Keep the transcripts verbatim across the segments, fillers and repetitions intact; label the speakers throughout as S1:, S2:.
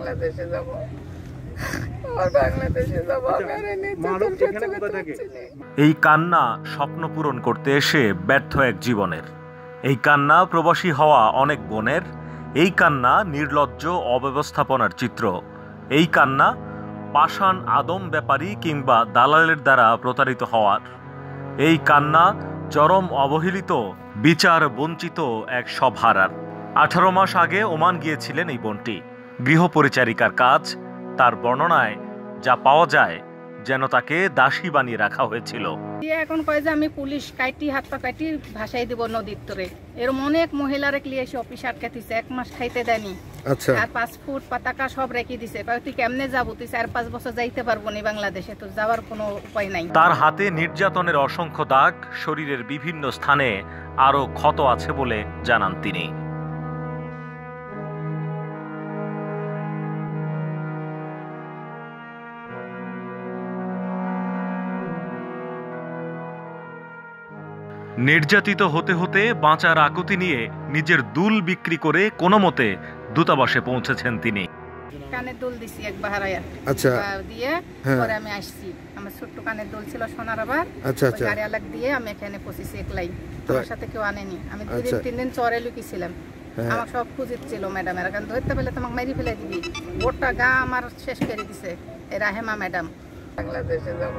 S1: বাংলাদেশে যাব আর বাংলাদেশে যাব
S2: এই কান্না স্বপ্ন পূরণ করতে এসে ব্যর্থ এক জীবনের, এই কান্না প্রবাসী হওয়া অনেক বোনের, এই কান্না নির্লজ্জ অব্যবস্থাপনার চিত্র, এই কান্না পাষাণ আদম ব্যাপারী কিংবা দালালের দ্বারা প্রতারিত হওয়ার, এই কান্না চরম অবহেলিত বিচার বঞ্চিত এক সবহারার। আঠারো মাস আগে ওমান গিয়েছিলেন এই বোনটি, গৃহপরিচারিকার কাজ। তার বর্ণনায় যা পাওয়া যায় যেন তাকে দাসী বানিয়ে রাখা হয়েছিল।
S1: এখন কয় যে আমি পুলিশ কাইটি হাত পা কাইটি ভাসাই দিব নদীর তরে, এরকম অনেক মহিলারে ক্লিয়ে এসে অফিস আটকে দিছে, এক মাস খাইতে দেয়নি।
S3: আচ্ছা,
S1: আর পাসপোর্ট পতাকা সব রেখে দিছে, কয় তুই কেমনে যাবো, তুই চার পাঁচ বছর যাইতে পারবো না বাংলাদেশে, তো যাওয়ার কোনো উপায় নাই।
S2: তার হাতে নির্যাতনের অসংখ্য দাগ, শরীরের বিভিন্ন স্থানে আরো ক্ষত আছে বলে জানান তিনি। নির্যাতিত হতে হতে বাঁচার আকুতি নিয়ে নিজের দুল বিক্রি করে কোনো মতে দূতাবাসে পৌঁছেছেন তিনি।
S1: কানের দুল দিছি এক বাহারায়া,
S3: আচ্ছা,
S1: দিয়ে পরে আমি আসছি। আমার ছোট্ট কানের দুল ছিল সোনার, আবার
S3: আচ্ছা আচ্ছা
S1: গাড়ি আলাক দিয়ে আমি এখানে পৌঁছেছি একলাই, আমার সাথে কেউ আনেনি। আমি দুই দিন তিন দিন চরে লুকিয়েছিলাম, আমার সব খুঁজিত ছিল ম্যাডামের, কারণ ধরতে পেলে তোমাকে মারি ফেলে দিবি, গোটা গা আমার শেষ করে দিছে এই রাহেমা ম্যাডাম। বাংলাদেশে যাব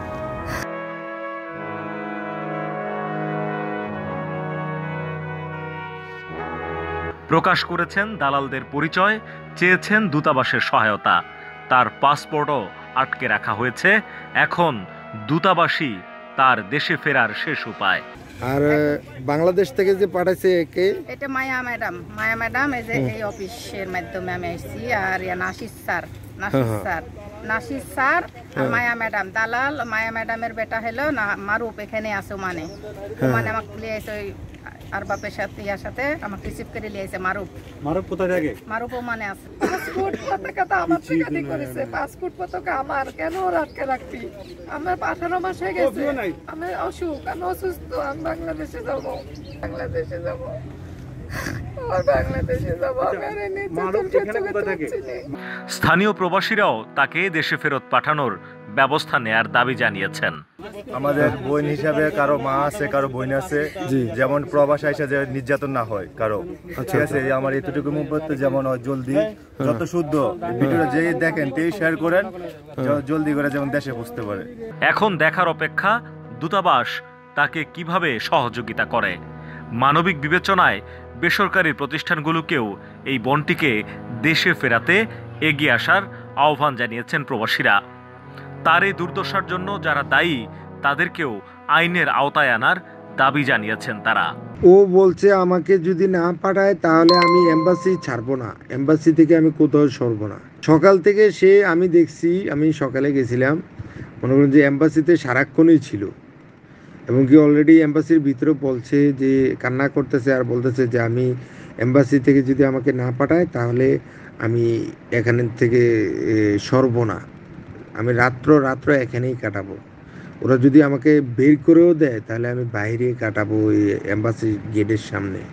S2: প্রকাশ করেছেন দালালদের পরিচয়, চেয়েছেন দূতাবাসের সহায়তা। তার পাসপোর্টও আটকে রাখা হয়েছে। এখন দূতাবাসী তার দেশে ফেরার শেষ উপায়।
S3: আর বাংলাদেশ থেকে যে পাঠাইছে কে?
S1: এটা মায়া ম্যাডাম। মায়া ম্যাডাম এই যে এই অফিসের মাধ্যমে আমি আসছি। আর yeah Nasir sir, Nasir sir Nasir sir আর মায়া ম্যাডাম দালাল। মায়া ম্যাডামের বেটা হলো না মারুপ, এখানে আছে মানে মানে আমাকে লিয়ে এসে ওই আর বাপের সাথে ইয়ার সাথে আমাকে রিসিভ করে লিয়ে এসে মারুপ।
S4: মারুপ কোথায় থাকে?
S1: মারুপ মানে আছে। পাসপোর্ট পতাকা তো আমার থেকে করেছে, পাসপোর্ট পতাকা আমার, কেন রাখতে রাখবি? আমার আঠারো মাস হয়ে গেছে, আমি অসুখ, আমি অসুস্থ, আমি বাংলাদেশে যাব, বাংলাদেশে যাব
S2: স্থানীয় প্রবাসীরাও তাকে দেশে ফেরত পাঠানোর ব্যবস্থা নেয়ার দাবি জানিয়েছেন।
S5: আমাদের বোন হিসাবে কারো মা আছে, কারো বোন আছে, যেমন প্রবাস আইসা যে নির্যাতন না হয় কারো, ঠিক আছে? আমার এতটুকু মুহূর্তে যেমন জলদি যত শুদ্ধ ভিডিওটা যে দেখেন তেই শেয়ার করেন, জলদি করে যেমন দেশে পৌঁছতে পারে।
S2: এখন দেখার অপেক্ষা দূতাবাস তাকে কিভাবে সহযোগিতা করে। মানবিক বিবেচনায় বেসরকারি প্রতিষ্ঠানগুলোকেও এই বোনটিকে দেশে ফেরাতে এগিয়ে আসার আহ্বান জানিয়েছেন প্রবাসীরা। তার এই দুর্দশার জন্য যারা দায়ী তাদেরকেও আইনের আওতায় আনার দাবি জানিয়েছেন তারা।
S3: ও বলছে আমাকে যদি না পাঠায় তাহলে আমি এম্বাসি ছাড়বো না, এম্বাসি থেকে আমি কোথাও সরবো না। সকাল থেকে সে, আমি দেখছি, আমি সকালে গেছিলাম, মনে করেন যে এম্বাসিতে সারাক্ষণই ছিল, এবং কি অলরেডি এম্বাসির ভিতরে বলছে যে কান্না করতেছে আর বলতেছে যে আমি এম্বাসি থেকে যদি আমাকে না পাঠায় তাহলে আমি এখানে থেকে সরব না, আমি রাত্র রাত্র এখানেই কাটাবো। ওরা যদি আমাকে বের করেও দেয় তাহলে আমি বাইরে কাটাবো, এই এম্বাসি গেটের সামনে।